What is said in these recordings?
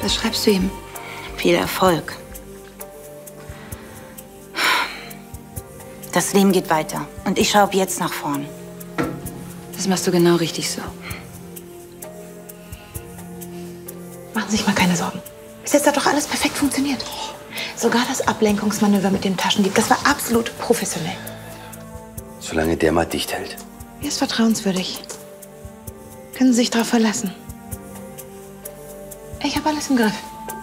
Was schreibst du ihm? Viel Erfolg. Das Leben geht weiter. Und ich schaue ab jetzt nach vorn. Das machst du genau richtig so. Machen Sie sich mal keine Sorgen. Bis jetzt hat doch alles perfekt funktioniert. Sogar das Ablenkungsmanöver mit dem Taschendieb, das war absolut professionell. Solange der mal dicht hält. Er ist vertrauenswürdig. Können Sie sich darauf verlassen. Ich habe alles im Griff.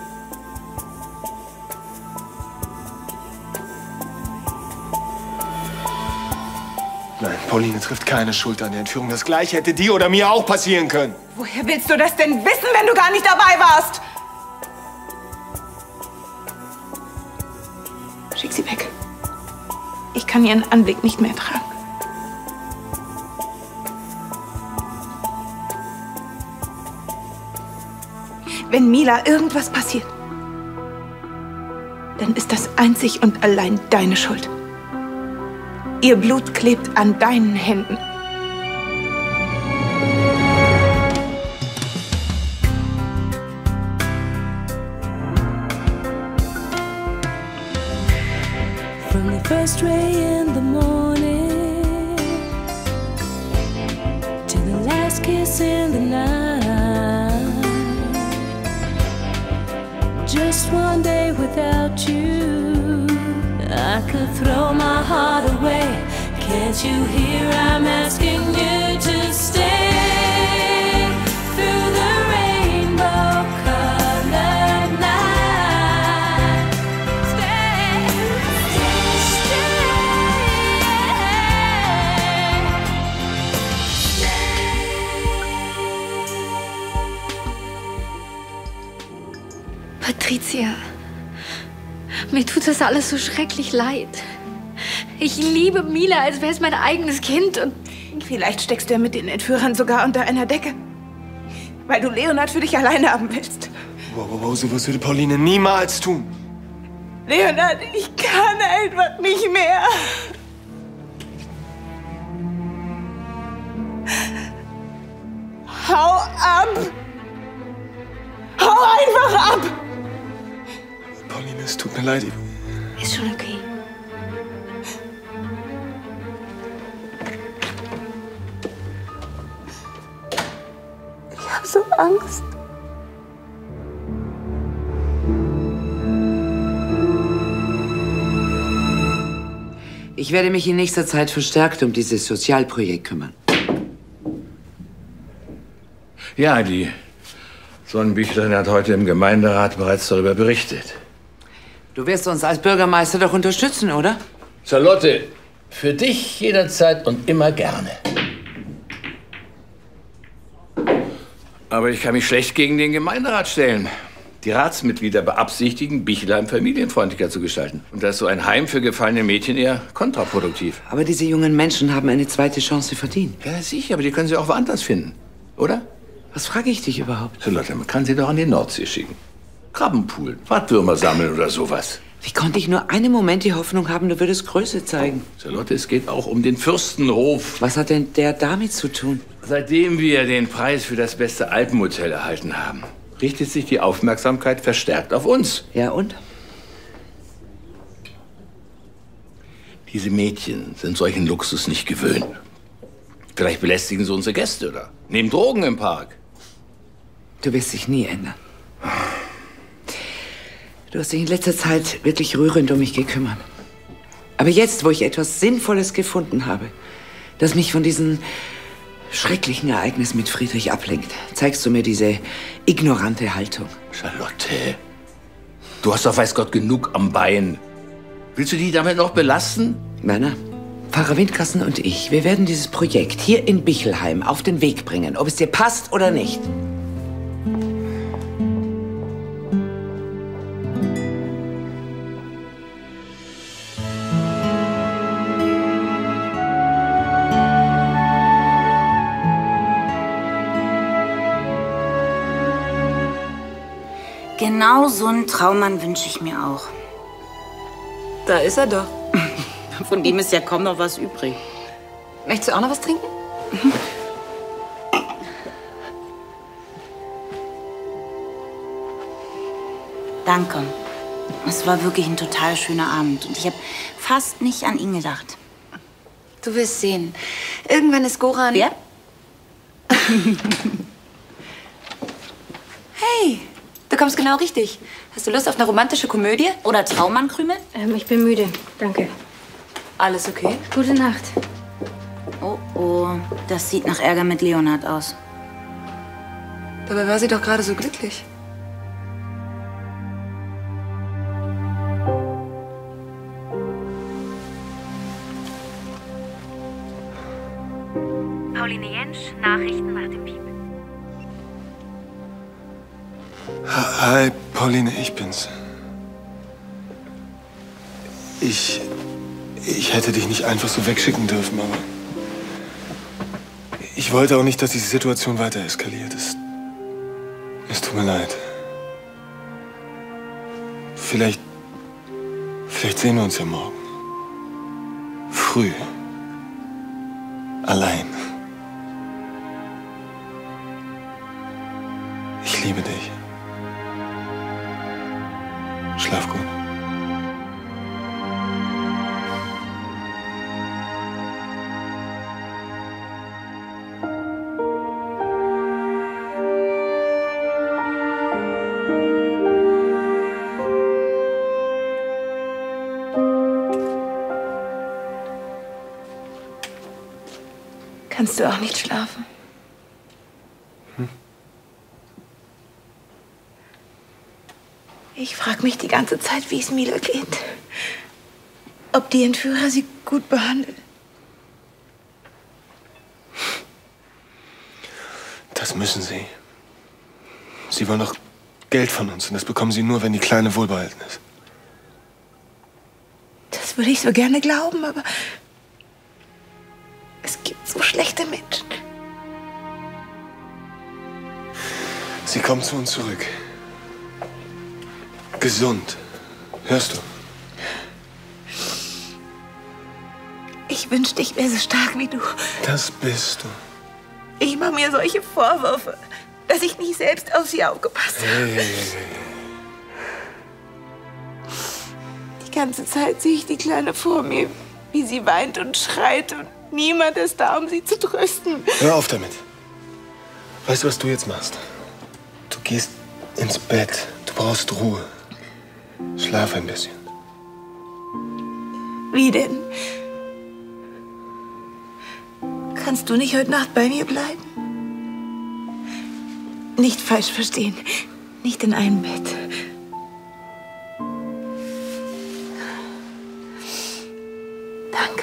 Nein, Pauline trifft keine Schuld an der Entführung. Das Gleiche hätte dir oder mir auch passieren können. Woher willst du das denn wissen, wenn du gar nicht dabei warst? Schick sie weg. Ich kann ihren Anblick nicht mehr ertragen. Wenn Mila irgendwas passiert, dann ist das einzig und allein deine Schuld. Ihr Blut klebt an deinen Händen. From the first ray in the morning to the last kiss in the night, just one day without you, I could throw my heart away. Can't you hear I'm asking you to stay through the rainbow-colored night? Stay, stay. Patricia, mir tut das alles so schrecklich leid. Ich liebe Mila, als wäre es mein eigenes Kind. Und vielleicht steckst du ja mit den Entführern sogar unter einer Decke. Weil du Leonard für dich alleine haben willst. Wow, sowas würde Pauline niemals tun. Leonard, ich kann einfach nicht mehr. Hau ab! Hau einfach ab! Pauline, es tut mir leid. ist schon okay. Ich habe so Angst. Ich werde mich in nächster Zeit verstärkt um dieses Sozialprojekt kümmern. Ja, die Sonnenbüchlerin hat heute im Gemeinderat bereits darüber berichtet. Du wirst uns als Bürgermeister doch unterstützen, oder? Charlotte, für dich jederzeit und immer gerne. Aber ich kann mich schlecht gegen den Gemeinderat stellen. Die Ratsmitglieder beabsichtigen, Bichelheim familienfreundlicher zu gestalten. Und da ist so ein Heim für gefallene Mädchen eher kontraproduktiv. Aber diese jungen Menschen haben eine zweite Chance verdient. Ja, sicher, aber die können sie auch woanders finden, oder? Was frage ich dich überhaupt? Charlotte, man kann sie doch an die Nordsee schicken. Krabbenpool, Wattwürmer sammeln oder sowas. Wie konnte ich nur einen Moment die Hoffnung haben, du würdest Größe zeigen? Charlotte, es geht auch um den Fürstenhof. Was hat denn der damit zu tun? Seitdem wir den Preis für das beste Alpenhotel erhalten haben, richtet sich die Aufmerksamkeit verstärkt auf uns. Ja, und? Diese Mädchen sind solchen Luxus nicht gewöhnt. Vielleicht belästigen sie unsere Gäste oder nehmen Drogen im Park. Du wirst dich nie ändern. Du hast dich in letzter Zeit wirklich rührend um mich gekümmert. Aber jetzt, wo ich etwas Sinnvolles gefunden habe, das mich von diesem schrecklichen Ereignis mit Friedrich ablenkt, zeigst du mir diese ignorante Haltung. Charlotte, du hast doch weiß Gott genug am Bein. Willst du die damit noch belasten? Werner, Pfarrer Windkassen und ich, wir werden dieses Projekt hier in Bichelheim auf den Weg bringen, ob es dir passt oder nicht. Genau so einen Traummann wünsche ich mir auch. Da ist er doch. Von dem ist ja kaum noch was übrig. Möchtest du auch noch was trinken? Danke. Es war wirklich ein total schöner Abend. Und ich habe fast nicht an ihn gedacht. Du wirst sehen. Irgendwann ist Goran... Wer? Hey, du kommst genau richtig. Hast du Lust auf eine romantische Komödie? Oder Traumannkrümel? Ich bin müde. Danke. Alles okay? Gute Nacht. Oh, das sieht nach Ärger mit Leonhard aus. Dabei war sie doch gerade so glücklich. Pauline Jentsch, Nachrichten nach dem Piep. Hi, Pauline, ich bin's. Ich hätte dich nicht einfach so wegschicken dürfen, aber ich wollte auch nicht, dass diese Situation weiter eskaliert. Es tut mir leid. Vielleicht sehen wir uns ja morgen. Früh. Allein. Ich liebe dich. Schlaf gut. Kannst du auch nicht schlafen? Ich frage mich die ganze Zeit, wie es Mila geht. Ob die Entführer sie gut behandeln. Das müssen sie. Sie wollen doch Geld von uns und das bekommen sie nur, wenn die Kleine wohlbehalten ist. Das würde ich so gerne glauben, aber es gibt so schlechte Menschen. Sie kommt zu uns zurück. Gesund. Hörst du? Ich wünschte, ich wäre so stark wie du. Das bist du. Ich mache mir solche Vorwürfe, dass ich nicht selbst auf sie aufgepasst habe. Hey. Die ganze Zeit sehe ich die Kleine vor mir, wie sie weint und schreit und niemand ist da, um sie zu trösten. Hör auf damit. Weißt du, was du jetzt machst? Du gehst ins Bett. Du brauchst Ruhe. Schlaf ein bisschen. Wie denn? Kannst du nicht heute Nacht bei mir bleiben? Nicht falsch verstehen. Nicht in einem Bett. Danke.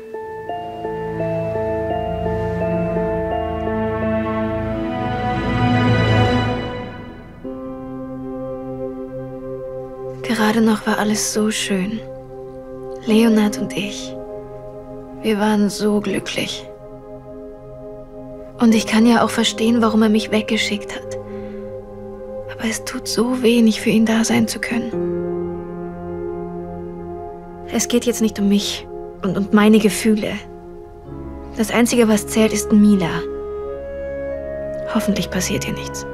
Gerade noch war alles so schön. Leonhard und ich. Wir waren so glücklich. Und ich kann ja auch verstehen, warum er mich weggeschickt hat. Aber es tut so wenig, für ihn da sein zu können. Es geht jetzt nicht um mich und meine Gefühle. Das Einzige, was zählt, ist Mila. Hoffentlich passiert ihr nichts.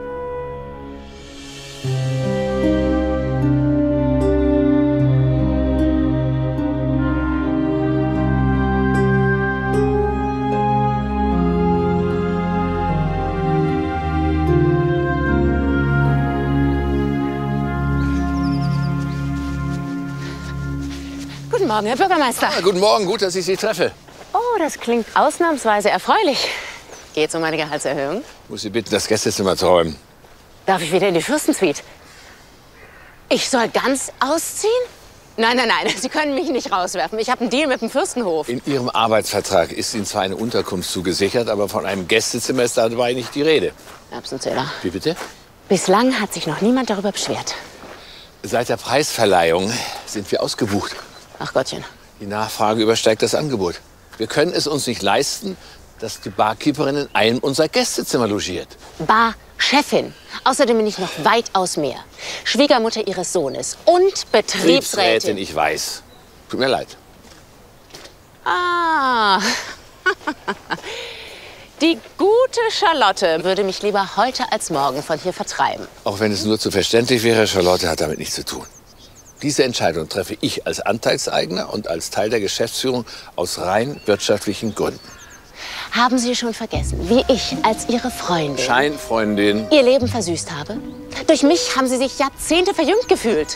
Guten Morgen, Herr Bürgermeister. Guten Morgen, gut, dass ich Sie treffe. Oh, das klingt ausnahmsweise erfreulich. Geht's um eine Gehaltserhöhung? Muss Sie bitten, das Gästezimmer zu räumen. Darf ich wieder in die Fürstensuite? Ich soll ganz ausziehen? Nein, Sie können mich nicht rauswerfen. Ich habe einen Deal mit dem Fürstenhof. In Ihrem Arbeitsvertrag ist Ihnen zwar eine Unterkunft zugesichert, aber von einem Gästezimmer ist dabei nicht die Rede. Erbsenzähler. Wie bitte? Bislang hat sich noch niemand darüber beschwert. Seit der Preisverleihung sind wir ausgebucht. Ach Gottchen. Die Nachfrage übersteigt das Angebot. Wir können es uns nicht leisten, dass die Barkeeperin in einem unserer Gästezimmer logiert. Barchefin. Außerdem bin ich noch weitaus mehr. Schwiegermutter Ihres Sohnes und Betriebsrätin. Ich weiß. Tut mir leid. Ah. Die gute Charlotte würde mich lieber heute als morgen von hier vertreiben. Auch wenn es nur zu verständlich wäre, Charlotte hat damit nichts zu tun. Diese Entscheidung treffe ich als Anteilseigner und als Teil der Geschäftsführung aus rein wirtschaftlichen Gründen. Haben Sie schon vergessen, wie ich als Ihre Freundin Scheinfreundin Ihr Leben versüßt habe? Durch mich haben Sie sich Jahrzehnte verjüngt gefühlt.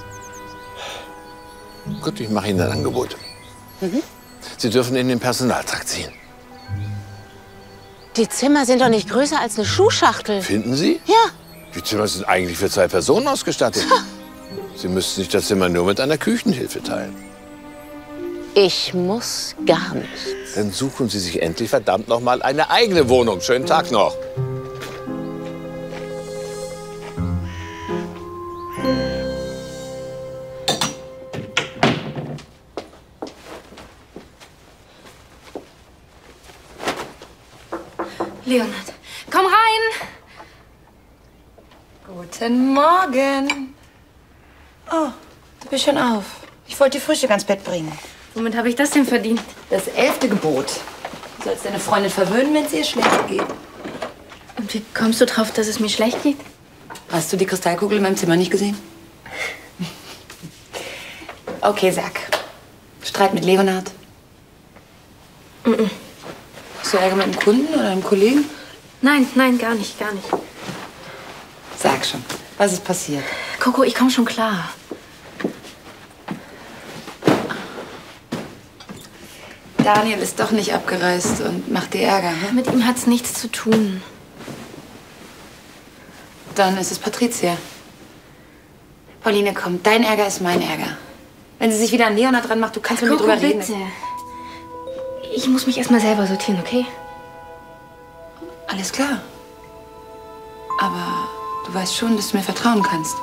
Gut, ich mache Ihnen ein Angebot. Sie dürfen in den Personaltrakt ziehen. Die Zimmer sind doch nicht größer als eine Schuhschachtel. Finden Sie? Ja. Die Zimmer sind eigentlich für 2 Personen ausgestattet. Sie müssten sich das Zimmer nur mit einer Küchenhilfe teilen. Ich muss gar nichts. Dann suchen Sie sich endlich verdammt noch mal eine eigene Wohnung. Schönen Tag noch. Leonard, komm rein! Guten Morgen. Oh, du bist schon auf. Ich wollte dir Frühstück ans Bett bringen. Womit habe ich das denn verdient? Das 11. Gebot. Du sollst deine Freundin verwöhnen, wenn es ihr schlecht geht. Und wie kommst du drauf, dass es mir schlecht geht? Hast du die Kristallkugel in meinem Zimmer nicht gesehen? Okay, sag. Streit mit Leonard? Hast du Ärger mit einem Kunden oder einem Kollegen? Nein, nein, gar nicht, gar nicht. Sag schon, was ist passiert? Coco, ich komme schon klar. Daniel ist doch nicht abgereist und macht dir Ärger, hm? Mit ihm hat's nichts zu tun. Dann ist es Patricia. Pauline, komm, dein Ärger ist mein Ärger. Wenn sie sich wieder an Leonard dran macht, du kannst mit mir drüber reden. Bitte. Ich muss mich erstmal selber sortieren, okay? Alles klar. Aber du weißt schon, dass du mir vertrauen kannst.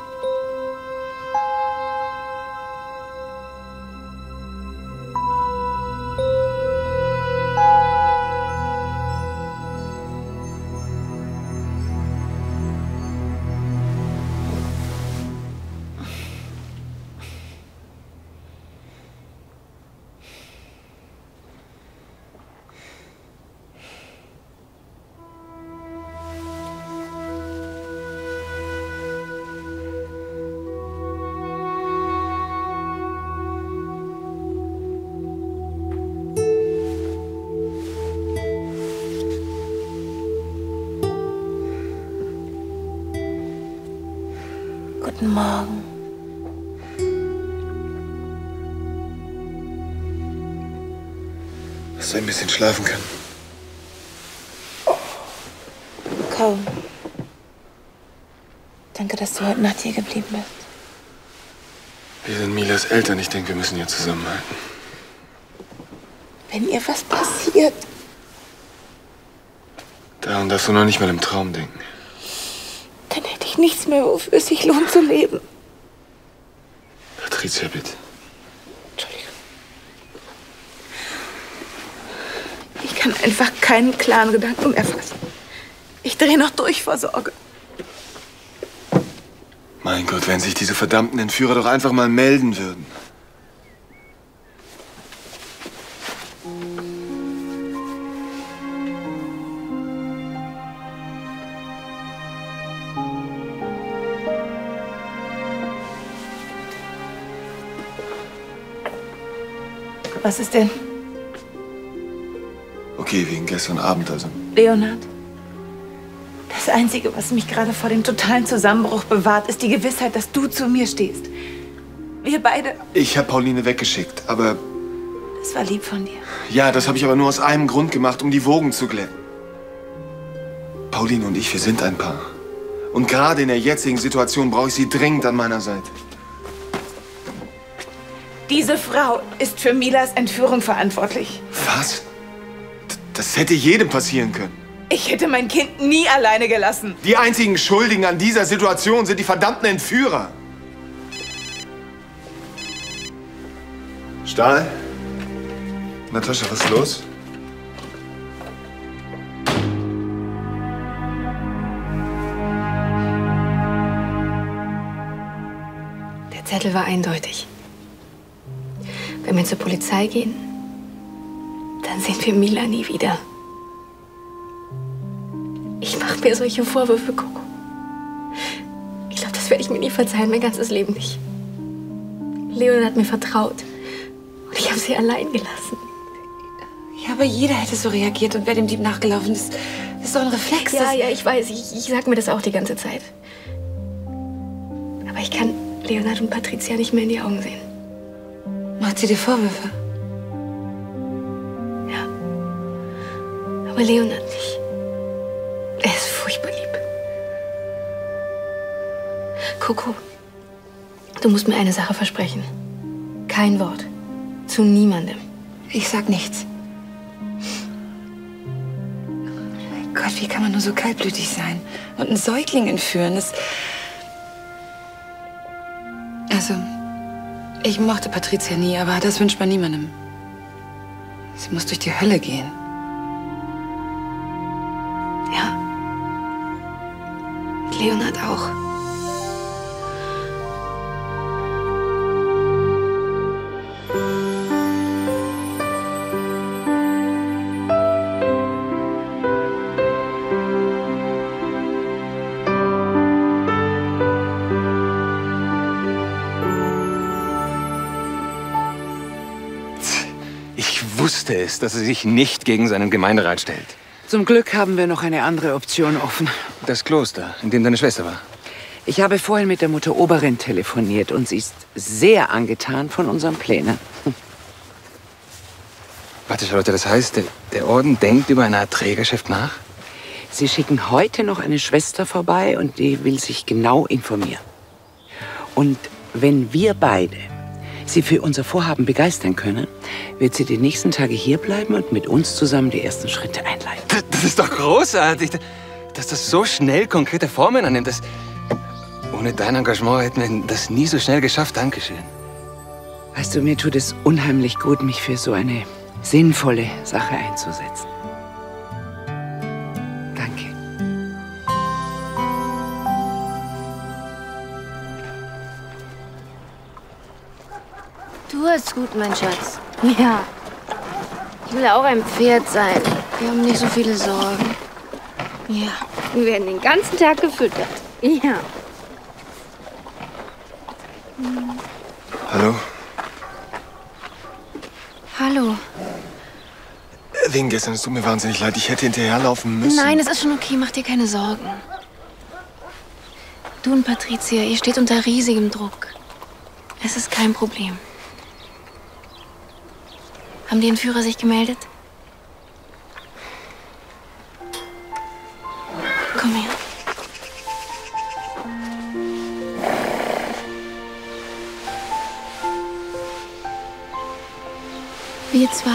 Guten Morgen. Dass du ein bisschen schlafen kann. Kaum. Danke, dass du heute Nacht hier geblieben bist. Wir sind Milas Eltern. Ich denke, wir müssen hier zusammenhalten. Wenn ihr was passiert. Daran darfst du noch nicht mal im Traum denken. Dann hätte ich nichts mehr, wofür es sich lohnt zu leben. Patricia, bitte. Entschuldigung. Ich kann einfach keinen klaren Gedanken mehr fassen. Ich drehe noch durch vor Sorge. Mein Gott, wenn sich diese verdammten Entführer doch einfach mal melden würden. Was ist denn? Okay, wegen gestern Abend also. Leonard, das Einzige, was mich gerade vor dem totalen Zusammenbruch bewahrt, ist die Gewissheit, dass du zu mir stehst. Wir beide... Ich habe Pauline weggeschickt, aber... Das war lieb von dir. Ja, das habe ich aber nur aus einem Grund gemacht, um die Wogen zu glätten. Pauline und ich, wir sind ein Paar. Und gerade in der jetzigen Situation brauche ich sie dringend an meiner Seite. Diese Frau ist für Milas Entführung verantwortlich. Was? Das hätte jedem passieren können. Ich hätte mein Kind nie alleine gelassen. Die einzigen Schuldigen an dieser Situation sind die verdammten Entführer. Stahl? Natascha, was ist los? Der Zettel war eindeutig. Wenn wir zur Polizei gehen, dann sehen wir Mila nie wieder. Ich mache mir solche Vorwürfe, Coco. Ich glaube, das werde ich mir nie verzeihen, mein ganzes Leben nicht. Leon hat mir vertraut. Und ich habe sie allein gelassen. Ja, aber jeder hätte so reagiert und wäre dem Dieb nachgelaufen. Das ist doch ein Reflex. Ja, ich weiß. Ich sag mir das auch die ganze Zeit. Aber ich kann Leonard und Patricia nicht mehr in die Augen sehen. Macht sie dir Vorwürfe? Ja. Aber Leonard nicht. Er ist furchtbar lieb. Coco, du musst mir eine Sache versprechen. Kein Wort. Zu niemandem. Ich sag nichts. Gott, wie kann man nur so kaltblütig sein und einen Säugling entführen? Also, ich mochte Patricia nie, aber das wünscht man niemandem. Sie muss durch die Hölle gehen. Ja. Leonard auch. Ich wusste es, dass er sich nicht gegen seinen Gemeinderat stellt. Zum Glück haben wir noch eine andere Option offen. Das Kloster, in dem deine Schwester war. Ich habe vorhin mit der Mutter Oberin telefoniert und sie ist sehr angetan von unseren Plänen. Warte, Charlotte, das heißt, der Orden denkt über eine Art Trägerschaft nach? Sie schicken heute noch eine Schwester vorbei und die will sich genau informieren. Und wenn wir beide sie für unser Vorhaben begeistern können, wird sie die nächsten Tage hierbleiben und mit uns zusammen die ersten Schritte einleiten. Das ist doch großartig, dass das so schnell konkrete Formen annimmt. Ohne dein Engagement hätten wir das nie so schnell geschafft. Dankeschön. Weißt du, mir tut es unheimlich gut, mich für so eine sinnvolle Sache einzusetzen. Danke. Du hast gut, mein Schatz. Ja. Ich will auch ein Pferd sein. Wir haben nicht so viele Sorgen. Ja. Wir werden den ganzen Tag gefüttert. Ja. Hallo? Hallo. Wegen gestern, es tut mir wahnsinnig leid. Ich hätte hinterherlaufen müssen. Nein, es ist schon okay. Mach dir keine Sorgen. Du und Patricia, ihr steht unter riesigem Druck. Es ist kein Problem. Haben die Entführer sich gemeldet? Komm her. Wir zwei.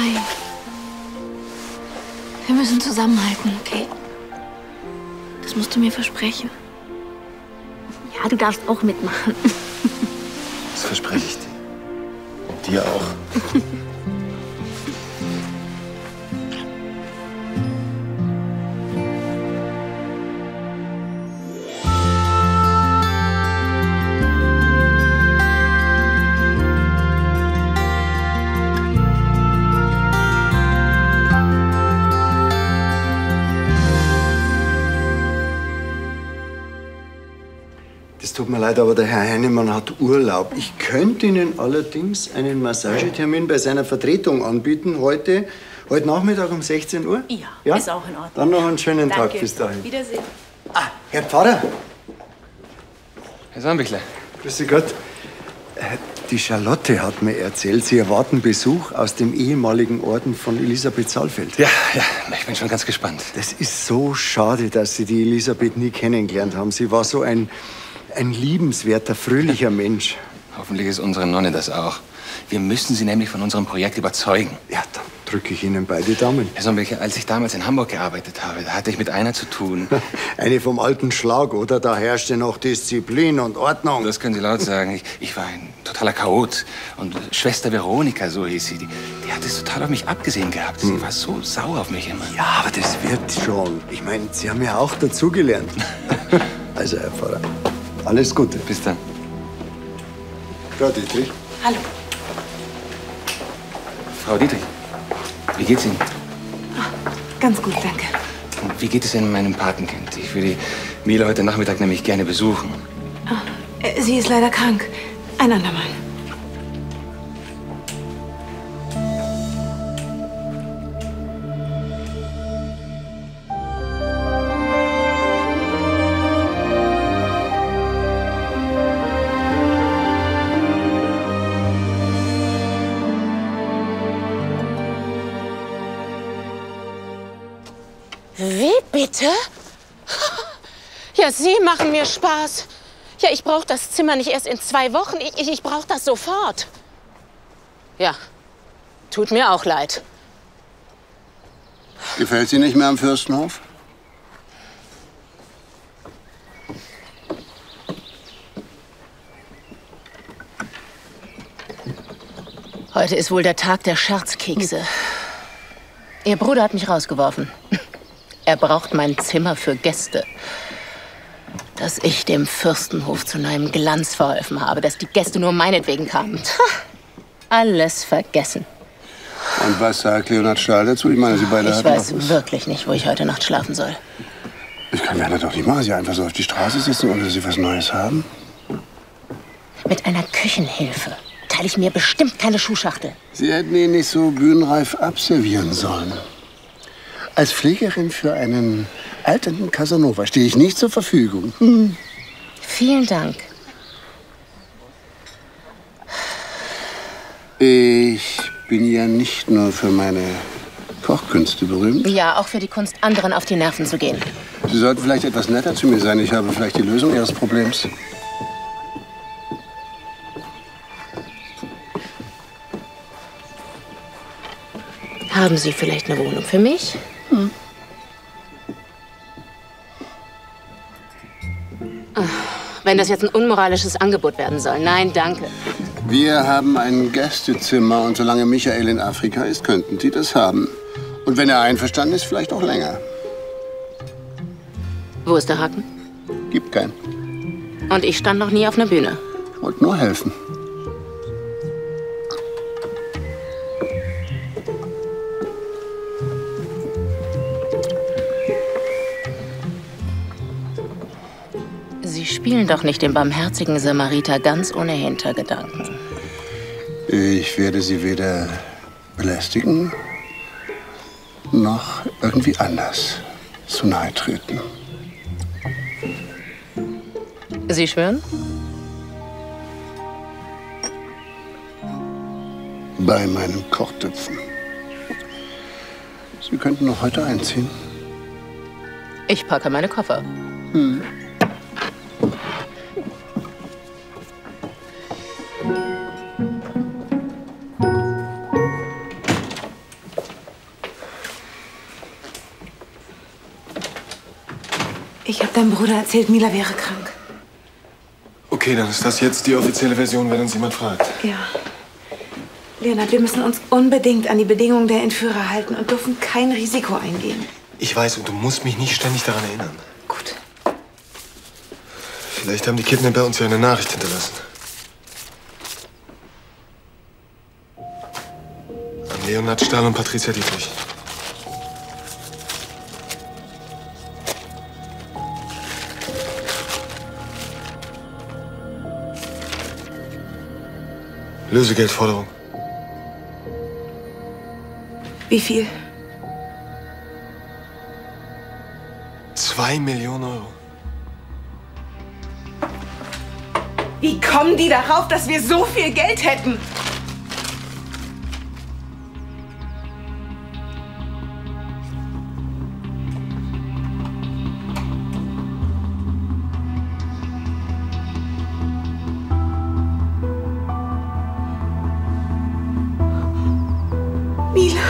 Wir müssen zusammenhalten, okay? Das musst du mir versprechen. Ja, du darfst auch mitmachen. Das verspreche ich dir. Und dir auch. Es tut mir leid, aber der Herr Heinemann hat Urlaub. Ich könnte Ihnen allerdings einen Massagetermin bei seiner Vertretung anbieten, heute Nachmittag um 16 Uhr. Ja, ist auch in Ordnung. Dann noch einen schönen Danke. Tag bis dahin. Wiedersehen. Herr Pfarrer. Herr Sandbichler. Grüß Sie Gott. Die Charlotte hat mir erzählt, Sie erwarten Besuch aus dem ehemaligen Orden von Elisabeth Saalfeld. Ja, ich bin schon ganz gespannt. Das ist so schade, dass Sie die Elisabeth nie kennengelernt haben. Sie war so ein liebenswerter, fröhlicher Mensch. Hoffentlich ist unsere Nonne das auch. Wir müssen sie nämlich von unserem Projekt überzeugen. Ja, dann drücke ich Ihnen beide Daumen. Herr Sonnenbecher, als ich damals in Hamburg gearbeitet habe, da hatte ich mit einer zu tun. Eine vom alten Schlag, oder? Da herrschte noch Disziplin und Ordnung. Das können Sie laut sagen. Ich war ein totaler Chaot. Und Schwester Veronika, so hieß sie, die hat es total auf mich abgesehen gehabt. Sie war so sauer auf mich immer. Ja, aber das wird schon. Ich meine, Sie haben ja auch dazugelernt. Also, Herr Pfarrer, alles Gute. Bis dann. Frau Dietrich. Hallo. Frau Dietrich, wie geht's Ihnen? Ganz gut, danke. Wie geht es denn meinem Patenkind? Ich will die Mila heute Nachmittag nämlich gerne besuchen. Sie ist leider krank. Ein andermal. Wie bitte? Ja, Sie machen mir Spaß. Ja, ich brauche das Zimmer nicht erst in 2 Wochen. Ich brauche das sofort. Ja, tut mir auch leid. Gefällt Sie nicht mehr am Fürstenhof? Heute ist wohl der Tag der Scherzkekse. Ihr Bruder hat mich rausgeworfen. Er braucht mein Zimmer für Gäste. Dass ich dem Fürstenhof zu neuem Glanz verholfen habe, dass die Gäste nur meinetwegen kamen. Alles vergessen. Und was sagt Leonhard Stahl dazu? Ich meine, Sie beide Ich hatten weiß doch was. wirklich nicht, wo ich heute Nacht schlafen soll. Das kann Werner doch nicht machen. Sie einfach so auf die Straße sitzen, ohne dass Sie was Neues haben. Mit einer Küchenhilfe teile ich mir bestimmt keine Schuhschachtel. Sie hätten ihn nicht so bühnenreif abservieren sollen. Als Pflegerin für einen alternden Casanova stehe ich nicht zur Verfügung. Vielen Dank. Ich bin ja nicht nur für meine Kochkünste berühmt. Ja, auch für die Kunst, anderen auf die Nerven zu gehen. Sie sollten vielleicht etwas netter zu mir sein. Ich habe vielleicht die Lösung Ihres Problems. Haben Sie vielleicht eine Wohnung für mich? Ach, wenn das jetzt ein unmoralisches Angebot werden soll. Nein, danke. Wir haben ein Gästezimmer und solange Michael in Afrika ist, könnten Sie das haben. Und wenn er einverstanden ist, vielleicht auch länger. Wo ist der Haken? Gibt keinen. Und ich stand noch nie auf einer Bühne. Ich wollte nur helfen. Sie spielen doch nicht den barmherzigen Samariter ganz ohne Hintergedanken. Ich werde Sie weder belästigen, noch irgendwie anders zu nahe treten. Sie schwören? Bei meinen Kochtöpfen. Sie könnten noch heute einziehen. Ich packe meine Koffer. Ich habe deinem Bruder erzählt, Mila wäre krank. Okay, dann ist das jetzt die offizielle Version, wenn uns jemand fragt. Ja. Leonhard, wir müssen uns unbedingt an die Bedingungen der Entführer halten und dürfen kein Risiko eingehen. Ich weiß, und du musst mich nicht ständig daran erinnern. Gut. Vielleicht haben die Kidnapper uns ja eine Nachricht hinterlassen. An Leonhard Stahl und Patricia Dietrich. Lösegeldforderung. Wie viel? 2 Millionen Euro. Wie kommen die darauf, dass wir so viel Geld hätten? Mila.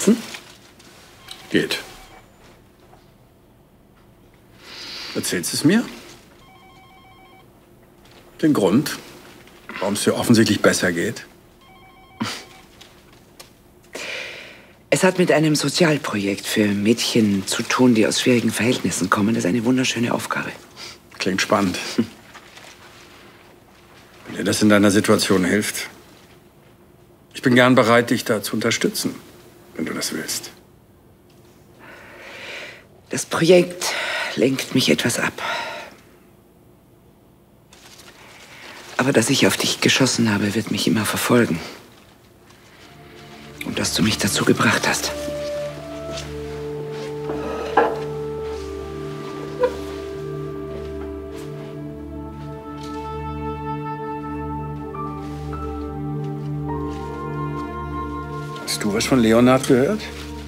Kopfschmerzen? Geht. Erzählst du es mir? Den Grund, warum es dir offensichtlich besser geht? Es hat mit einem Sozialprojekt für Mädchen zu tun, die aus schwierigen Verhältnissen kommen. Das ist eine wunderschöne Aufgabe. Klingt spannend. Wenn dir das in deiner Situation hilft. Ich bin gern bereit, dich da zu unterstützen, wenn du das willst. Das Projekt lenkt mich etwas ab. Aber dass ich auf dich geschossen habe, wird mich immer verfolgen. Und dass du mich dazu gebracht hast. Hast du was von Leonhard gehört?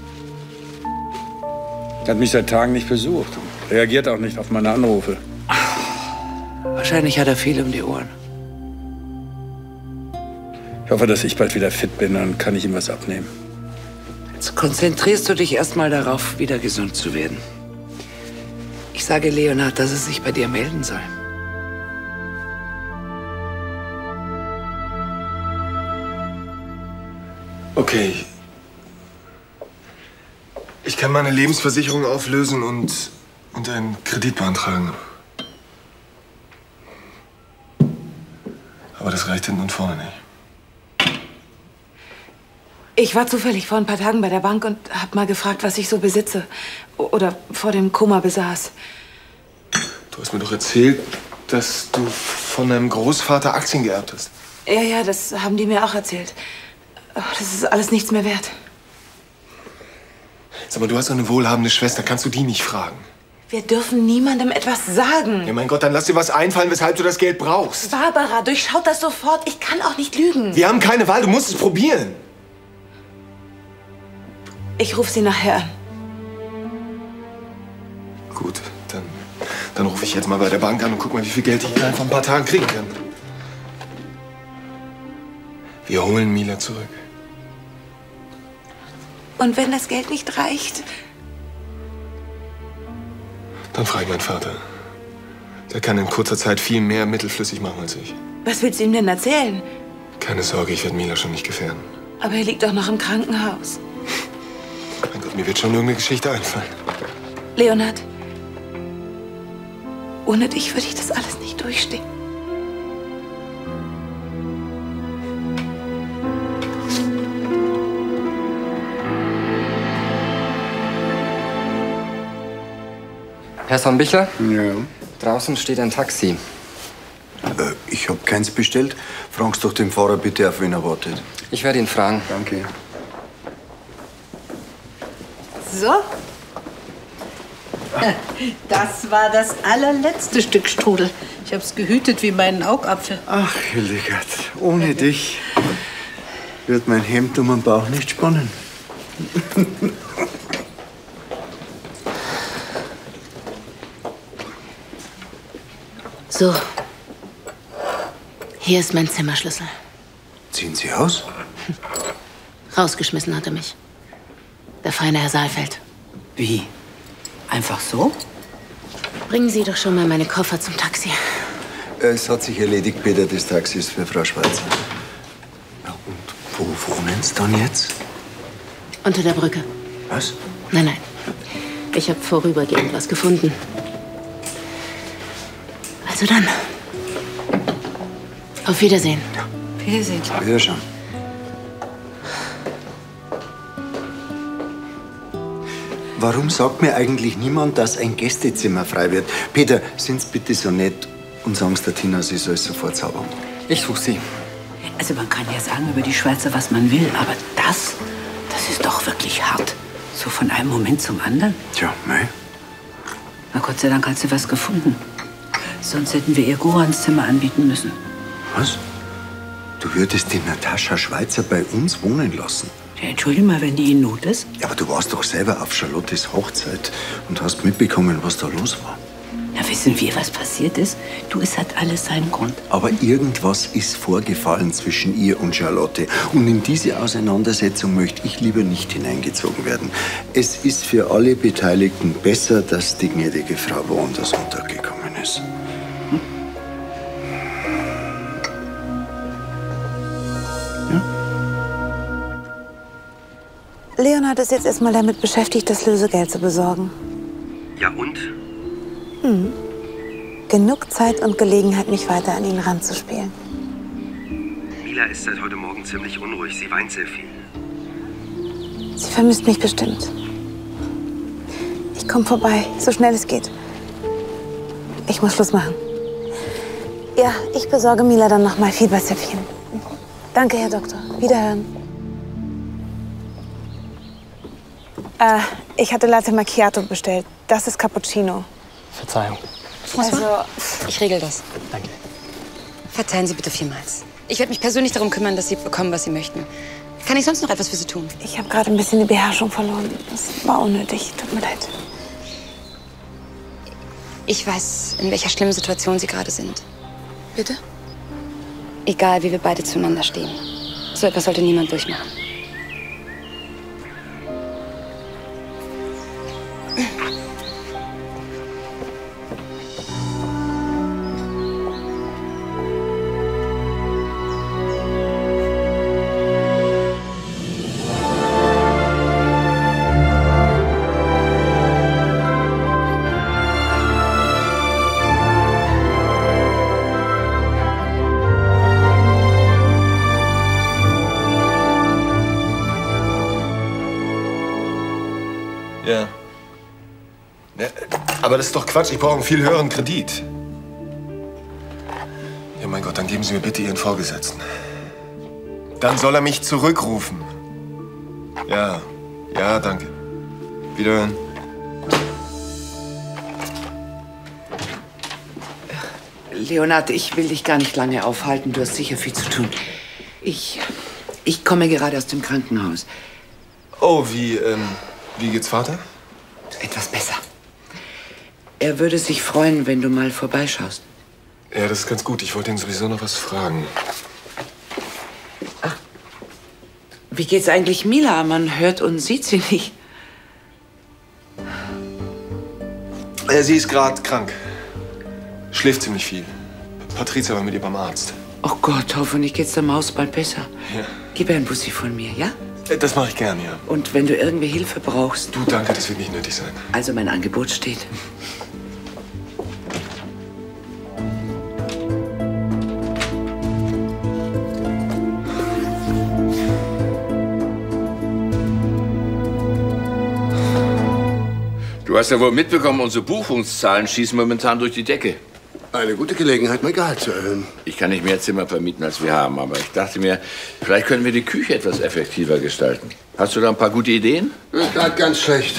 Er hat mich seit Tagen nicht besucht und reagiert auch nicht auf meine Anrufe. Wahrscheinlich hat er viel um die Ohren. Ich hoffe, dass ich bald wieder fit bin, dann kann ich ihm was abnehmen. Jetzt konzentrierst du dich erstmal darauf, wieder gesund zu werden. Ich sage Leonhard, dass er sich bei dir melden soll. Okay. Ich kann meine Lebensversicherung auflösen und einen Kredit beantragen. Aber das reicht hinten und vorne nicht. Ich war zufällig vor ein paar Tagen bei der Bank und hab mal gefragt, was ich so besitze. Oder vor dem Koma besaß. Du hast mir doch erzählt, dass du von deinem Großvater Aktien geerbt hast. Ja, das haben die mir auch erzählt. Aber das ist alles nichts mehr wert. Sag mal, du hast doch eine wohlhabende Schwester. Kannst du die nicht fragen? Wir dürfen niemandem etwas sagen. Ja, mein Gott, dann lass dir was einfallen, weshalb du das Geld brauchst. Barbara, durchschaut das sofort. Ich kann auch nicht lügen. Wir haben keine Wahl, du musst es probieren. Ich rufe sie nachher an. Gut, dann rufe ich jetzt mal bei der Bank an und guck mal, wie viel Geld ich innerhalb von ein paar Tagen kriegen kann. Wir holen Mila zurück. Und wenn das Geld nicht reicht? Dann frage ich meinen Vater. Der kann in kurzer Zeit viel mehr mittelflüssig machen als ich. Was willst du ihm denn erzählen? Keine Sorge, ich werde Mila schon nicht gefährden. Aber er liegt doch noch im Krankenhaus. Mein Gott, mir wird schon irgendeine Geschichte einfallen. Leonhard, ohne dich würde ich das alles nicht durchstehen. Herr Bichler? Ja. Draußen steht ein Taxi. Ich habe keins bestellt. Fragst doch den Fahrer bitte, auf wen er wartet. Ich werde ihn fragen. Danke. So. Das war das allerletzte Stück Strudel. Ich hab's gehütet wie meinen Augapfel. Ach, Hildegard, ohne dich wird mein Hemd um den Bauch nicht spannen. So. Hier ist mein Zimmerschlüssel. Ziehen Sie aus? Rausgeschmissen hat er mich. Der feine Herr Saalfeld. Wie? Einfach so? Bringen Sie doch schon mal meine Koffer zum Taxi. Es hat sich erledigt, Peter, das Taxi ist für Frau Schweizer. Ja, und wo wohnen Sie dann jetzt? Unter der Brücke. Was? Nein. Ich habe vorübergehend was gefunden. Also dann. Auf Wiedersehen. Wiedersehen. Wiederschauen. Warum sagt mir eigentlich niemand, dass ein Gästezimmer frei wird? Peter, sind Sie bitte so nett und sagen es der Tina, sie soll es sofort zaubern. Ich suche sie. Also man kann ja sagen über die Schweizer, was man will, aber das ist doch wirklich hart. So von einem Moment zum anderen. Tja, mei. Na Gott sei Dank hat sie was gefunden. Sonst hätten wir ihr Gorans Zimmer anbieten müssen. Was? Du würdest die Natascha Schweizer bei uns wohnen lassen? Ja, entschuldige mal, wenn die in Not ist. Ja, aber du warst doch selber auf Charlottes Hochzeit und hast mitbekommen, was da los war. Na, wissen wir, was passiert ist? Du, es hat alles seinen Grund. Aber irgendwas ist vorgefallen zwischen ihr und Charlotte. Und in diese Auseinandersetzung möchte ich lieber nicht hineingezogen werden. Es ist für alle Beteiligten besser, dass die gnädige Frau woanders untergekommen ist. Leonhard ist jetzt erstmal damit beschäftigt, das Lösegeld zu besorgen. Ja und? Genug Zeit und Gelegenheit, mich weiter an ihn ranzuspielen. Mila ist seit heute Morgen ziemlich unruhig. Sie weint sehr viel. Sie vermisst mich bestimmt. Ich komme vorbei, so schnell es geht. Ich muss Schluss machen. Ja, ich besorge Mila dann noch mal Fieberzäpfchen. Danke, Herr Doktor. Wiederhören. Ich hatte Latte Macchiato bestellt. Das ist Cappuccino. Verzeihung. Also, Ich regel das. Danke. Verzeihen Sie bitte vielmals. Ich werde mich persönlich darum kümmern, dass Sie bekommen, was Sie möchten. Kann ich sonst noch etwas für Sie tun? ich habe gerade ein bisschen die Beherrschung verloren. Das war unnötig. Tut mir leid. Ich weiß, in welcher schlimmen Situation Sie gerade sind. Bitte? Egal, wie wir beide zueinander stehen. So etwas sollte niemand durchmachen. Ja. Aber das ist doch Quatsch. Ich brauche einen viel höheren Kredit. Ja, mein Gott, dann geben Sie mir bitte Ihren Vorgesetzten. Dann soll er mich zurückrufen. Ja, ja, danke. Wiederhören. Leonhard, ich will dich gar nicht lange aufhalten. Du hast sicher viel zu tun. Ich komme gerade aus dem Krankenhaus. Oh, wie geht's Vater? Etwas besser. Er würde sich freuen, wenn du mal vorbeischaust. Ja, das ist ganz gut. Ich wollte ihn sowieso noch was fragen. Wie geht's eigentlich Mila? Man hört und sieht sie nicht. Sie ist gerade krank. Schläft ziemlich viel. Patricia war mit ihr beim Arzt. Oh Gott, hoffentlich geht's der Maus bald besser. Ja. Gib ihr ein Bussi von mir, ja? Das mache ich gern, ja. Und wenn du irgendwie Hilfe brauchst... Du, danke, das wird nicht nötig sein. Also mein Angebot steht. Du hast ja wohl mitbekommen, unsere Buchungszahlen schießen momentan durch die Decke. Eine gute Gelegenheit, mein Gehalt zu erhöhen. Ich kann nicht mehr Zimmer vermieten, als wir haben, aber ich dachte mir, vielleicht können wir die Küche etwas effektiver gestalten. Hast du da ein paar gute Ideen? Gerade ganz schlecht.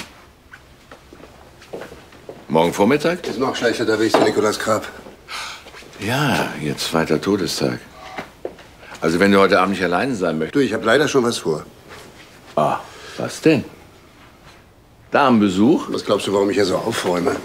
Morgen Vormittag? Ist noch schlechter, der Weg zu Nikolaus Grab. Ja, ihr zweiter Todestag. Also wenn du heute Abend nicht alleine sein möchtest. Du, ich habe leider schon was vor. Ah, was denn? Damenbesuch? Was glaubst du, warum ich hier so aufräume?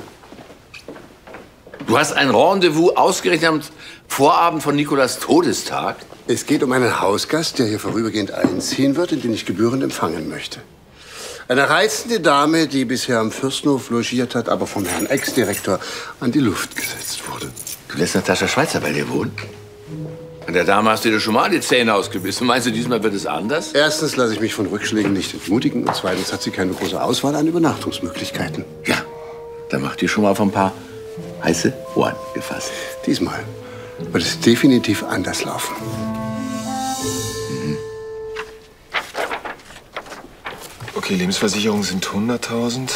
Du hast ein Rendezvous ausgerechnet am Vorabend von Nikolaus Todestag? Es geht um einen Hausgast, der hier vorübergehend einziehen wird und den ich gebührend empfangen möchte. Eine reizende Dame, die bisher am Fürstenhof logiert hat, aber vom Herrn Ex-Direktor an die Luft gesetzt wurde. Du lässt Natascha Schweizer bei dir wohnen? An der Dame hast du dir schon mal die Zähne ausgebissen. Meinst du, diesmal wird es anders? Erstens lasse ich mich von Rückschlägen nicht entmutigen und zweitens hat sie keine große Auswahl an Übernachtungsmöglichkeiten. Ja, dann mach dir schon mal auf ein paar heiße Ohren gefasst. Diesmal wird es definitiv anders laufen. Okay, Lebensversicherung sind 100.000.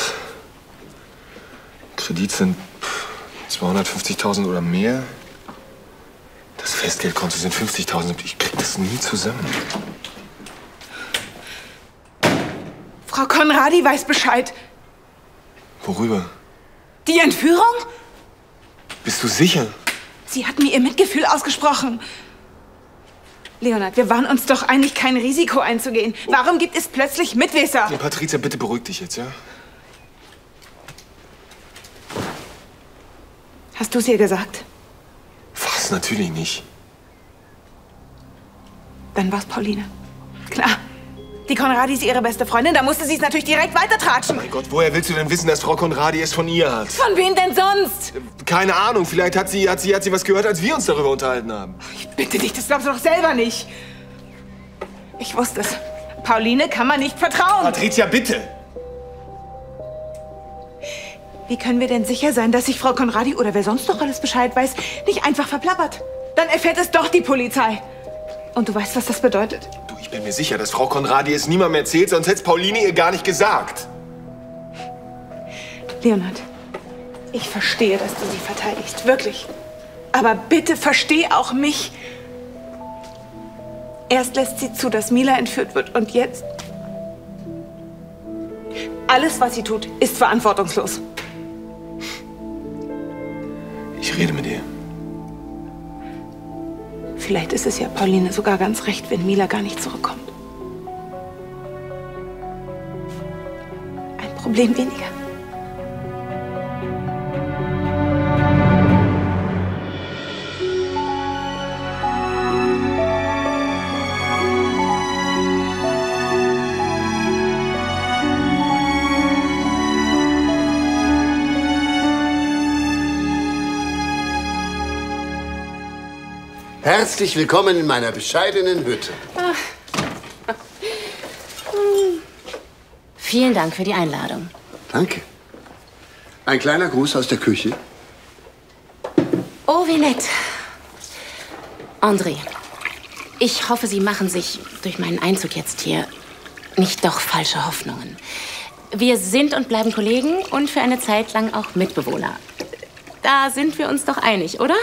Kredit sind 250.000 oder mehr. Das Festgeldkonto sind 50.000. Ich krieg das nie zusammen. Frau Konradi weiß Bescheid. Worüber? Die Entführung? Bist du sicher? Sie hat mir ihr Mitgefühl ausgesprochen. Leonhard, wir waren uns doch einig, kein Risiko einzugehen. Warum gibt es plötzlich Mitwisser? Ja, Patricia, bitte beruhig dich jetzt, ja? Hast du es ihr gesagt? Was? Natürlich nicht. Dann war's Pauline. Klar. Die Konradi ist ihre beste Freundin, da musste sie es natürlich direkt weitertratschen. Mein Gott, woher willst du denn wissen, dass Frau Konradi es von ihr hat? Von wem denn sonst? Keine Ahnung, vielleicht hat sie was gehört, als wir uns darüber unterhalten haben. Ich bitte dich, das glaubst du doch selber nicht. Ich wusste es. Pauline kann man nicht vertrauen. Patricia, bitte! Wie können wir denn sicher sein, dass sich Frau Konradi oder wer sonst noch alles Bescheid weiß, nicht einfach verplappert? Dann erfährt es doch die Polizei. Und du weißt, was das bedeutet. Du, ich bin mir sicher, dass Frau Konradi es niemandem erzählt, sonst hätte es Pauline ihr gar nicht gesagt. Leonhard, ich verstehe, dass du sie verteidigst. Wirklich. Aber bitte versteh auch mich. Erst lässt sie zu, dass Mila entführt wird. Und jetzt... Alles, was sie tut, ist verantwortungslos. Ich rede mit ihr. Vielleicht ist es ja Pauline sogar ganz recht, wenn Mila gar nicht zurückkommt. Ein Problem weniger. Herzlich willkommen in meiner bescheidenen Hütte. Vielen Dank für die Einladung. Danke. Ein kleiner Gruß aus der Küche. Oh, wie nett. André, ich hoffe, Sie machen sich durch meinen Einzug jetzt hier nicht doch falsche Hoffnungen. Wir sind und bleiben Kollegen und für eine Zeit lang auch Mitbewohner. Da sind wir uns doch einig, oder?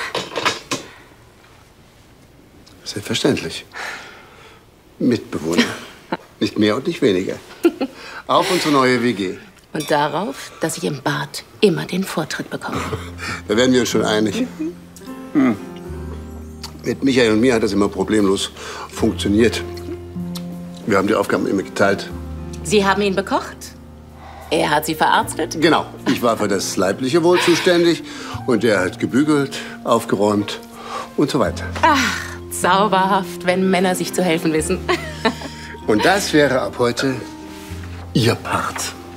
Selbstverständlich. Mitbewohner. Nicht mehr und nicht weniger. Auf unsere neue WG. Und darauf, dass ich im Bad immer den Vortritt bekomme. Da werden wir uns schon einig. Mit Michael und mir hat das immer problemlos funktioniert. Wir haben die Aufgaben immer geteilt. Sie haben ihn bekocht? Er hat Sie verarztet? Genau. Ich war für das leibliche Wohl zuständig und er hat gebügelt, aufgeräumt und so weiter. Ach, zauberhaft, wenn Männer sich zu helfen wissen. Und das wäre ab heute Ihr Part.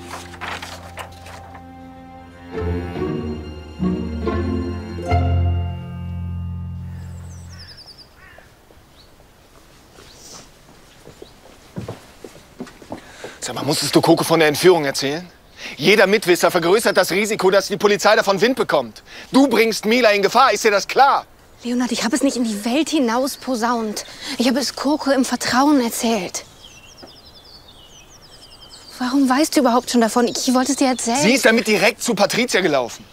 Sag mal, musstest du Coco von der Entführung erzählen? Jeder Mitwisser vergrößert das Risiko, dass die Polizei davon Wind bekommt. Du bringst Mila in Gefahr, ist dir das klar? Leonhard, ich habe es nicht in die Welt hinaus posaunt. Ich habe es Coco im Vertrauen erzählt. Warum weißt du überhaupt schon davon? Ich wollte es dir erzählen. Sie ist damit direkt zu Patricia gelaufen.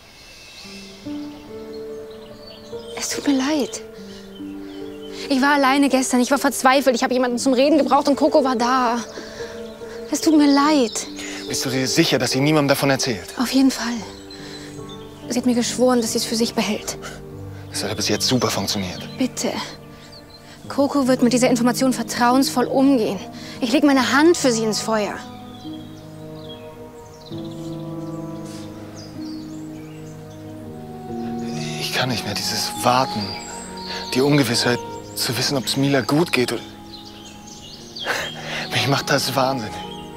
Es tut mir leid. Ich war alleine gestern, ich war verzweifelt. Ich habe jemanden zum Reden gebraucht und Coco war da. Es tut mir leid. Bist du dir sicher, dass sie niemandem davon erzählt? Auf jeden Fall. Sie hat mir geschworen, dass sie es für sich behält. Das hat bis jetzt super funktioniert. Bitte. Coco wird mit dieser Information vertrauensvoll umgehen. Ich lege meine Hand für sie ins Feuer. Ich kann nicht mehr dieses Warten, die Ungewissheit, zu wissen, ob es Mila gut geht. Oder... Mich macht das wahnsinnig.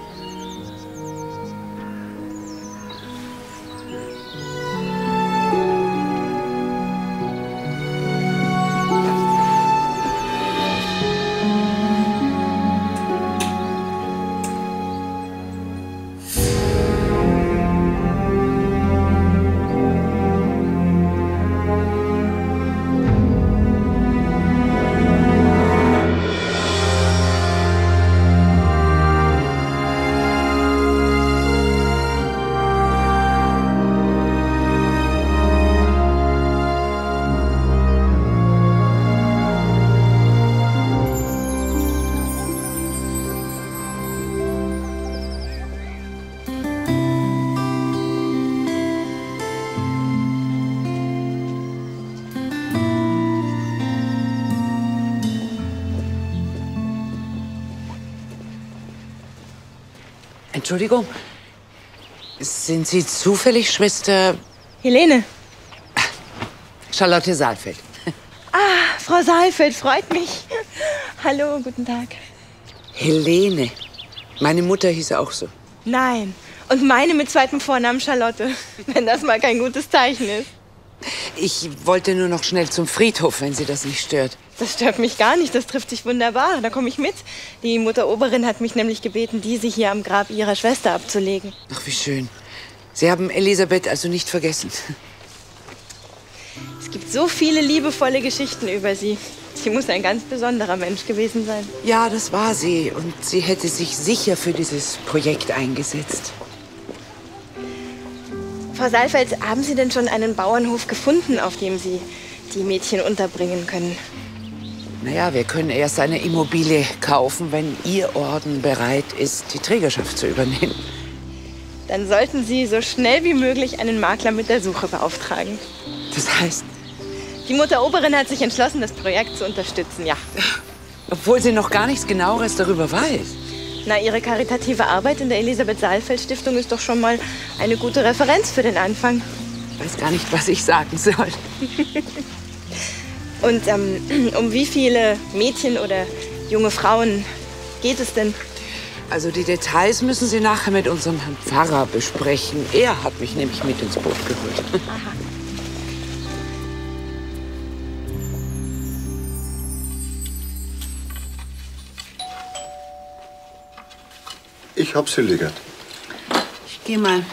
Entschuldigung, sind Sie zufällig Schwester... Helene. Charlotte Saalfeld. Ah, Frau Saalfeld, freut mich. Hallo, guten Tag. Helene. Meine Mutter hieß auch so. Nein, und meine mit zweitem Vornamen Charlotte. Wenn das mal kein gutes Zeichen ist. Ich wollte nur noch schnell zum Friedhof, wenn Sie das nicht stört. Das stört mich gar nicht, das trifft sich wunderbar. Da komme ich mit. Die Mutteroberin hat mich nämlich gebeten, diese hier am Grab ihrer Schwester abzulegen. Ach, wie schön. Sie haben Elisabeth also nicht vergessen. Es gibt so viele liebevolle Geschichten über sie. Sie muss ein ganz besonderer Mensch gewesen sein. Ja, das war sie. Und sie hätte sich sicher für dieses Projekt eingesetzt. Frau Saalfeld, haben Sie denn schon einen Bauernhof gefunden, auf dem Sie die Mädchen unterbringen können? Naja, wir können erst eine Immobilie kaufen, wenn Ihr Orden bereit ist, die Trägerschaft zu übernehmen. Dann sollten Sie so schnell wie möglich einen Makler mit der Suche beauftragen. Das heißt? Die Mutteroberin hat sich entschlossen, das Projekt zu unterstützen, ja. Obwohl sie noch gar nichts Genaueres darüber weiß. Na, Ihre karitative Arbeit in der Elisabeth-Saalfeld-Stiftung ist doch schon mal eine gute Referenz für den Anfang. Ich weiß gar nicht, was ich sagen soll. Und um wie viele Mädchen oder junge Frauen geht es denn? Also die Details müssen Sie nachher mit unserem Herrn Pfarrer besprechen. Er hat mich nämlich mit ins Boot geholt. Aha. Ich hab sie liegert. Ich geh mal.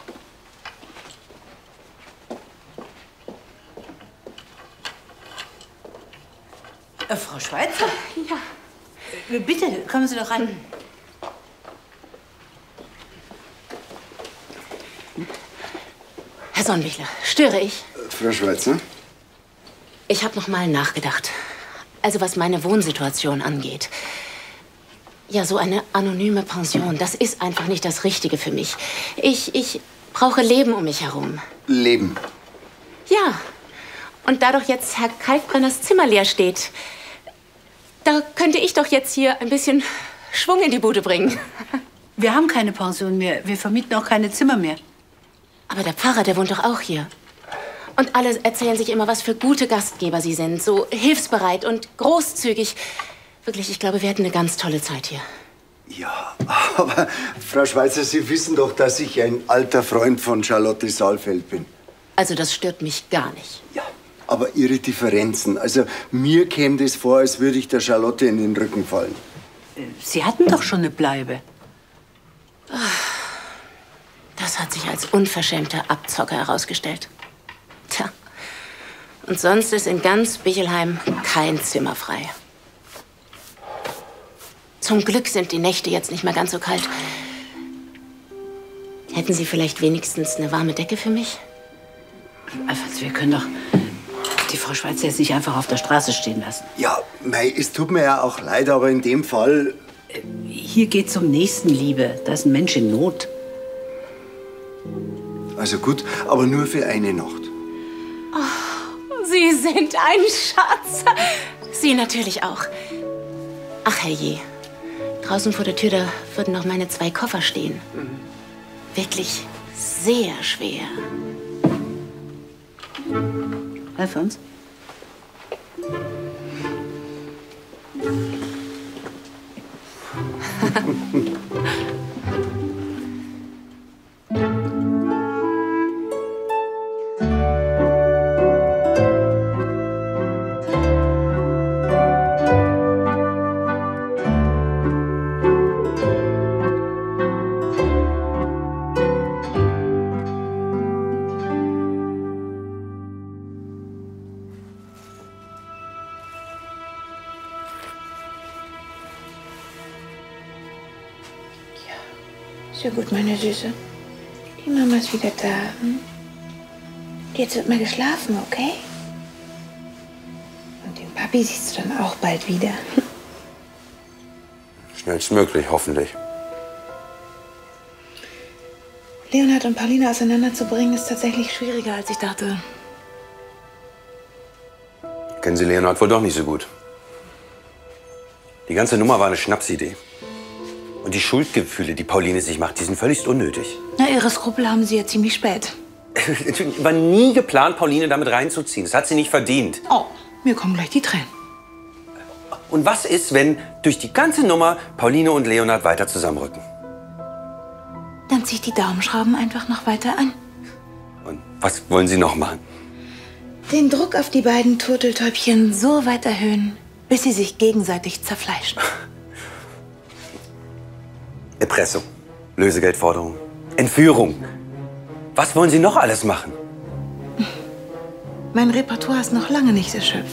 Frau Schweitzer? Ja. Bitte, kommen Sie doch rein. Herr Sonnenbichler, störe ich? Frau Schweitzer? Ich habe noch mal nachgedacht. Also was meine Wohnsituation angeht. Ja, so eine anonyme Pension, das ist einfach nicht das Richtige für mich. Ich brauche Leben um mich herum. Leben? Ja. Und da doch jetzt Herr Kalkbrenners Zimmer leer steht, da könnte ich doch jetzt hier ein bisschen Schwung in die Bude bringen. Wir haben keine Pension mehr. Wir vermieten auch keine Zimmer mehr. Aber der Pfarrer, der wohnt doch auch hier. Und alle erzählen sich immer, was für gute Gastgeber sie sind. So hilfsbereit und großzügig. Wirklich, ich glaube, wir hätten eine ganz tolle Zeit hier. Ja, aber Frau Schweitzer, Sie wissen doch, dass ich ein alter Freund von Charlotte Saalfeld bin. Also das stört mich gar nicht. Ja, aber Ihre Differenzen. Also mir käme es vor, als würde ich der Charlotte in den Rücken fallen. Sie hatten doch schon eine Bleibe. Das hat sich als unverschämter Abzocker herausgestellt. Tja. Und sonst ist in ganz Bichelheim kein Zimmer frei. Zum Glück sind die Nächte jetzt nicht mehr ganz so kalt. Hätten Sie vielleicht wenigstens eine warme Decke für mich? Also, wir können doch die Frau Schweitzer jetzt nicht einfach auf der Straße stehen lassen. Ja, mei, es tut mir ja auch leid, aber in dem Fall... Hier geht's um Nächstenliebe. Da ist ein Mensch in Not. Also gut, aber nur für eine Nacht. Oh, Sie sind ein Schatz. Sie natürlich auch. Ach, herrje. Draußen vor der Tür, da würden noch meine 2 Koffer stehen. Wirklich sehr schwer. Alfons? Sehr gut, meine Süße. Die Mama ist wieder da. Hm? Jetzt wird mal geschlafen, okay? Und den Papi siehst du dann auch bald wieder. Schnellstmöglich, hoffentlich. Leonhard und Pauline auseinanderzubringen, ist tatsächlich schwieriger, als ich dachte. Kennen Sie Leonhard wohl doch nicht so gut. Die ganze Nummer war eine Schnapsidee. Und die Schuldgefühle, die Pauline sich macht, die sind völlig unnötig. Na, ihre Skrupel haben sie ja ziemlich spät. War nie geplant, Pauline damit reinzuziehen. Das hat sie nicht verdient. Oh, mir kommen gleich die Tränen. Und was ist, wenn durch die ganze Nummer Pauline und Leonhard weiter zusammenrücken? Dann zieh ich die Daumenschrauben einfach noch weiter an. Und was wollen Sie noch machen? Den Druck auf die beiden Turteltäubchen so weit erhöhen, bis sie sich gegenseitig zerfleischen. Erpressung, Lösegeldforderung, Entführung. Was wollen Sie noch alles machen? Mein Repertoire ist noch lange nicht erschöpft.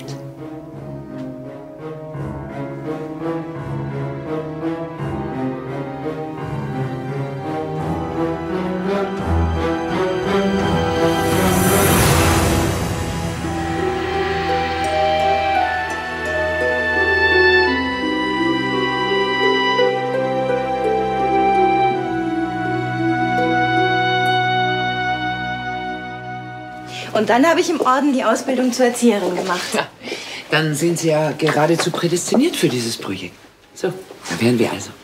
Und dann habe ich im Orden die Ausbildung zur Erzieherin gemacht. Ja, dann sind Sie ja geradezu prädestiniert für dieses Projekt. So, da wären wir also.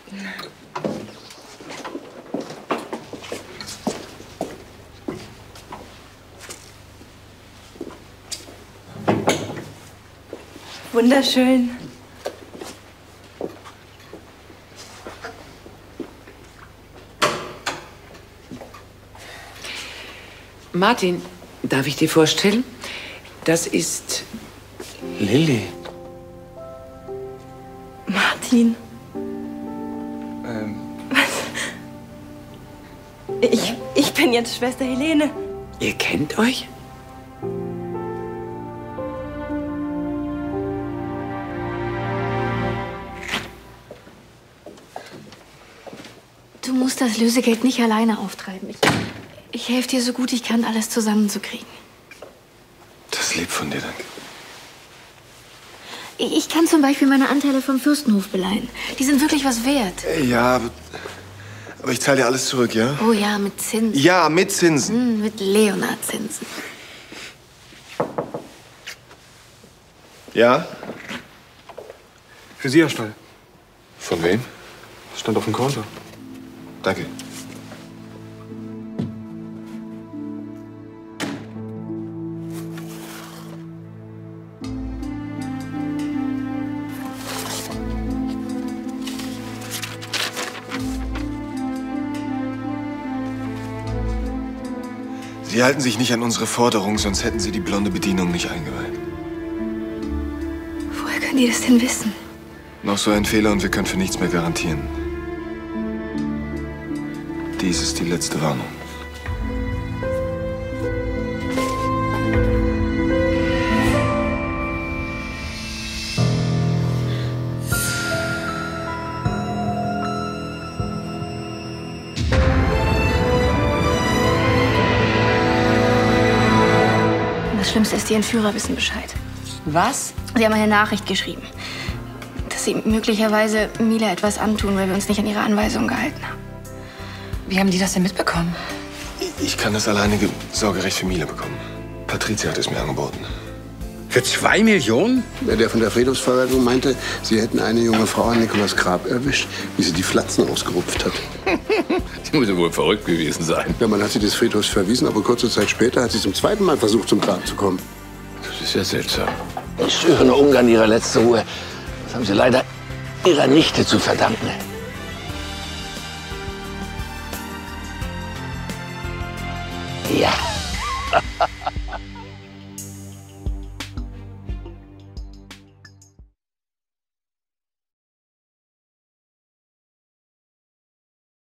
Wunderschön. Martin, darf ich dir vorstellen? Das ist Lilly. Martin. Ich bin jetzt Schwester Helene. Ihr kennt euch? Du musst das Lösegeld nicht alleine auftreiben. Ich helfe dir so gut ich kann, alles zusammenzukriegen. Das ist lieb von dir, danke. Ich kann zum Beispiel meine Anteile vom Fürstenhof beleihen. Die sind wirklich was wert. Ja, aber ich zahle dir alles zurück, ja? Oh ja, mit Zinsen. Ja, mit Zinsen. Mit Leonhard-Zinsen. Ja? Für Sie, Herr Stall. Von wem? Stand auf dem Konto. Danke. Sie halten sich nicht an unsere Forderung, sonst hätten Sie die blonde Bedienung nicht eingeweiht. Woher können die das denn wissen? Noch so ein Fehler und wir können für nichts mehr garantieren. Dies ist die letzte Warnung. Das Schlimmste ist, die Entführer wissen Bescheid. Was? Sie haben eine Nachricht geschrieben, dass sie möglicherweise Mila etwas antun, weil wir uns nicht an ihre Anweisungen gehalten haben. Wie haben die das denn mitbekommen? Ich kann das alleinige Sorgerecht für Mila bekommen. Patricia hat es mir angeboten. Für 2 Millionen? Der von der Friedhofsverwaltung meinte, Sie hätten eine junge Frau an Nikolaus Grab erwischt, wie sie die Flatzen ausgerupft hat. Die muss ja wohl verrückt gewesen sein. Ja, man hat sie des Friedhofs verwiesen, aber kurze Zeit später hat sie zum zweiten Mal versucht, zum Grab zu kommen. Das ist ja seltsam. Die stören Ungarn ihre letzte Ruhe. Das haben sie leider ihrer Nichte zu verdanken. Ja.